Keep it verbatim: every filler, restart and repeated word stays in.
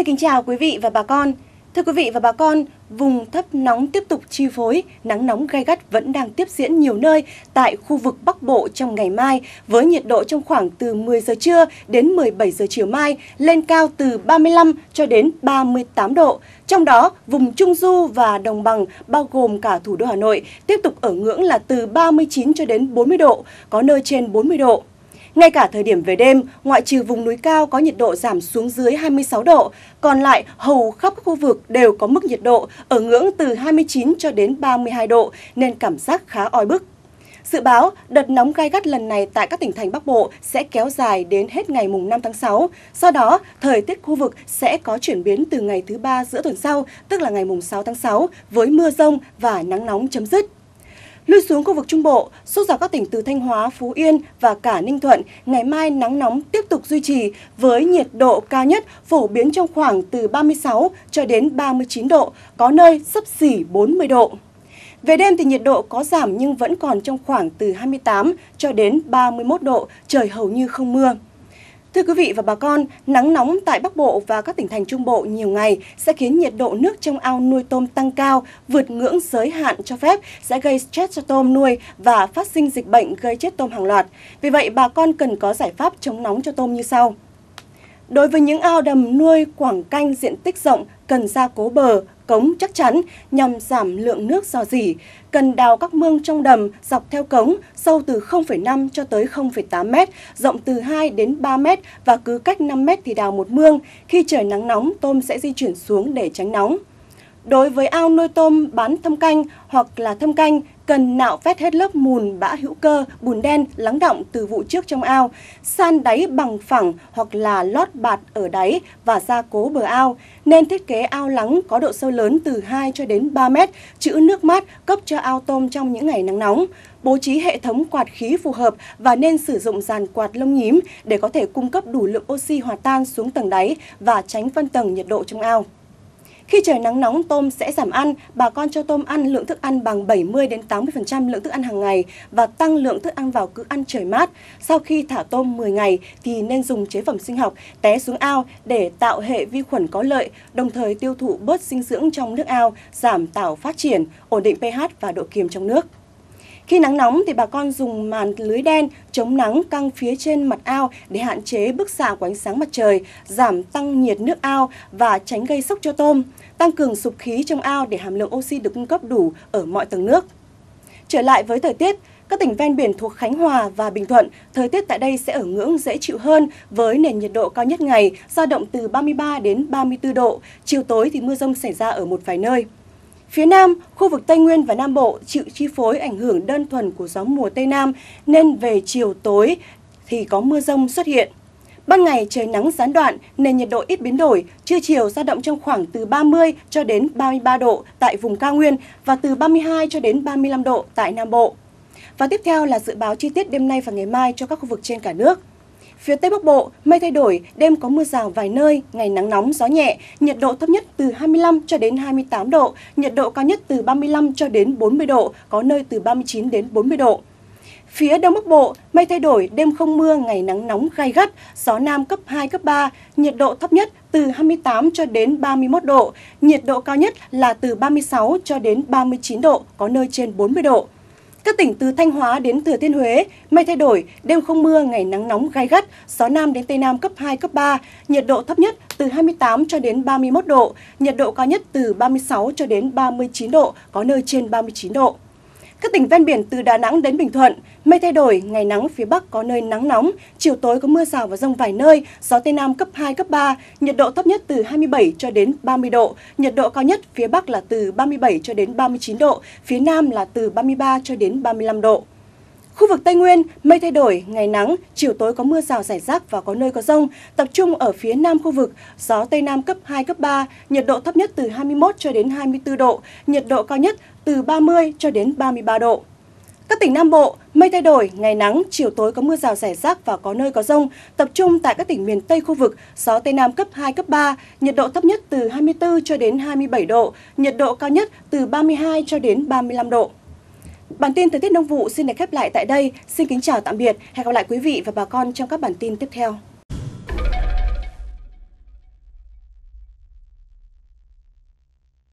kính chào quý vị và bà con. Thưa quý vị và bà con, vùng thấp nóng tiếp tục chi phối, nắng nóng gay gắt vẫn đang tiếp diễn nhiều nơi tại khu vực Bắc Bộ trong ngày mai, với nhiệt độ trong khoảng từ mười giờ trưa đến mười bảy giờ chiều mai lên cao từ ba mươi lăm cho đến ba mươi tám độ. Trong đó, vùng Trung Du và Đồng bằng bao gồm cả thủ đô Hà Nội tiếp tục ở ngưỡng là từ ba mươi chín cho đến bốn mươi độ, có nơi trên bốn mươi độ. Ngay cả thời điểm về đêm, ngoại trừ vùng núi cao có nhiệt độ giảm xuống dưới hai mươi sáu độ, còn lại hầu khắp các khu vực đều có mức nhiệt độ ở ngưỡng từ hai mươi chín cho đến ba mươi hai độ nên cảm giác khá oi bức. Dự báo, đợt nóng gay gắt lần này tại các tỉnh thành Bắc Bộ sẽ kéo dài đến hết ngày mùng năm tháng sáu. Do đó, thời tiết khu vực sẽ có chuyển biến từ ngày thứ ba giữa tuần sau, tức là ngày mùng sáu tháng sáu, với mưa rông và nắng nóng chấm dứt. Lui xuống khu vực Trung Bộ, suốt dọc các tỉnh từ Thanh Hóa, Phú Yên và cả Ninh Thuận, ngày mai nắng nóng tiếp tục duy trì với nhiệt độ cao nhất phổ biến trong khoảng từ ba mươi sáu cho đến ba mươi chín độ, có nơi xấp xỉ bốn mươi độ. Về đêm thì nhiệt độ có giảm nhưng vẫn còn trong khoảng từ hai mươi tám cho đến ba mươi mốt độ, trời hầu như không mưa. Thưa quý vị và bà con, nắng nóng tại Bắc Bộ và các tỉnh thành Trung Bộ nhiều ngày sẽ khiến nhiệt độ nước trong ao nuôi tôm tăng cao, vượt ngưỡng giới hạn cho phép, sẽ gây stress cho tôm nuôi và phát sinh dịch bệnh gây chết tôm hàng loạt. Vì vậy, bà con cần có giải pháp chống nóng cho tôm như sau. Đối với những ao đầm nuôi quảng canh diện tích rộng, cần gia cố bờ, cống chắc chắn nhằm giảm lượng nước rò rỉ. Cần đào các mương trong đầm dọc theo cống sâu từ không phẩy năm cho tới không phẩy tám mét, rộng từ hai đến ba mét và cứ cách năm mét thì đào một mương. Khi trời nắng nóng, tôm sẽ di chuyển xuống để tránh nóng. Đối với ao nuôi tôm bán thâm canh hoặc là thâm canh, cần nạo vét hết lớp mùn, bã hữu cơ, bùn đen lắng đọng từ vụ trước trong ao, san đáy bằng phẳng hoặc là lót bạt ở đáy và gia cố bờ ao. Nên thiết kế ao lắng có độ sâu lớn từ hai cho đến ba mét, trữ nước mát cấp cho ao tôm trong những ngày nắng nóng. Bố trí hệ thống quạt khí phù hợp và nên sử dụng dàn quạt lông nhím để có thể cung cấp đủ lượng oxy hòa tan xuống tầng đáy và tránh phân tầng nhiệt độ trong ao. Khi trời nắng nóng, tôm sẽ giảm ăn, bà con cho tôm ăn lượng thức ăn bằng bảy mươi đến tám mươi phần trăm lượng thức ăn hàng ngày và tăng lượng thức ăn vào cứ ăn trời mát. Sau khi thả tôm mười ngày thì nên dùng chế phẩm sinh học té xuống ao để tạo hệ vi khuẩn có lợi, đồng thời tiêu thụ bớt dinh dưỡng trong nước ao, giảm tảo phát triển, ổn định pH và độ kiềm trong nước. Khi nắng nóng thì bà con dùng màn lưới đen chống nắng căng phía trên mặt ao để hạn chế bức xạ của ánh sáng mặt trời, giảm tăng nhiệt nước ao và tránh gây sốc cho tôm, tăng cường sục khí trong ao để hàm lượng oxy được cung cấp đủ ở mọi tầng nước. Trở lại với thời tiết, các tỉnh ven biển thuộc Khánh Hòa và Bình Thuận, thời tiết tại đây sẽ ở ngưỡng dễ chịu hơn với nền nhiệt độ cao nhất ngày dao động từ ba mươi ba đến ba mươi tư độ, chiều tối thì mưa rông xảy ra ở một vài nơi. Phía Nam, khu vực Tây Nguyên và Nam Bộ chịu chi phối ảnh hưởng đơn thuần của gió mùa Tây Nam nên về chiều tối thì có mưa rông xuất hiện. Ban ngày trời nắng gián đoạn, nền nhiệt độ ít biến đổi, trưa chiều dao động trong khoảng từ ba mươi cho đến ba mươi ba độ tại vùng cao nguyên và từ ba mươi hai cho đến ba mươi lăm độ tại Nam Bộ. Và tiếp theo là dự báo chi tiết đêm nay và ngày mai cho các khu vực trên cả nước. Phía Tây Bắc Bộ, mây thay đổi, đêm có mưa rào vài nơi, ngày nắng nóng, gió nhẹ, nhiệt độ thấp nhất từ hai mươi lăm cho đến hai mươi tám độ, nhiệt độ cao nhất từ ba mươi lăm cho đến bốn mươi độ, có nơi từ ba mươi chín đến bốn mươi độ. Phía Đông Bắc Bộ, mây thay đổi, đêm không mưa, ngày nắng nóng gay gắt, gió Nam cấp hai, cấp ba, nhiệt độ thấp nhất từ hai mươi tám cho đến ba mươi mốt độ, nhiệt độ cao nhất là từ ba mươi sáu cho đến ba mươi chín độ, có nơi trên bốn mươi độ. Các tỉnh từ Thanh Hóa đến Thừa Thiên Huế, mây thay đổi, đêm không mưa, ngày nắng nóng gay gắt, gió Nam đến Tây Nam cấp hai, cấp ba, nhiệt độ thấp nhất từ hai mươi tám cho đến ba mươi mốt độ, nhiệt độ cao nhất từ ba mươi sáu cho đến ba mươi chín độ, có nơi trên ba mươi chín độ. Các tỉnh ven biển từ Đà Nẵng đến Bình Thuận, mây thay đổi, ngày nắng phía Bắc có nơi nắng nóng, chiều tối có mưa rào và dông vài nơi, gió Tây Nam cấp hai, cấp ba, nhiệt độ thấp nhất từ hai mươi bảy cho đến ba mươi độ, nhiệt độ cao nhất phía Bắc là từ ba mươi bảy cho đến ba mươi chín độ, phía Nam là từ ba mươi ba cho đến ba mươi lăm độ. Khu vực Tây Nguyên, mây thay đổi, ngày nắng, chiều tối có mưa rào rải rác và có nơi có dông, tập trung ở phía Nam khu vực, gió Tây Nam cấp hai, cấp ba, nhiệt độ thấp nhất từ hai mươi mốt cho đến hai mươi tư độ, nhiệt độ cao nhất từ ba mươi cho đến ba mươi ba độ. Các tỉnh Nam Bộ, mây thay đổi, ngày nắng, chiều tối có mưa rào rải rác và có nơi có dông, tập trung tại các tỉnh miền Tây khu vực, gió Tây Nam cấp hai, cấp ba, nhiệt độ thấp nhất từ hai mươi tư cho đến hai mươi bảy độ, nhiệt độ cao nhất từ ba mươi hai cho đến ba mươi lăm độ. Bản tin thời tiết nông vụ xin được khép lại tại đây. Xin kính chào tạm biệt. Hẹn gặp lại quý vị và bà con trong các bản tin tiếp theo.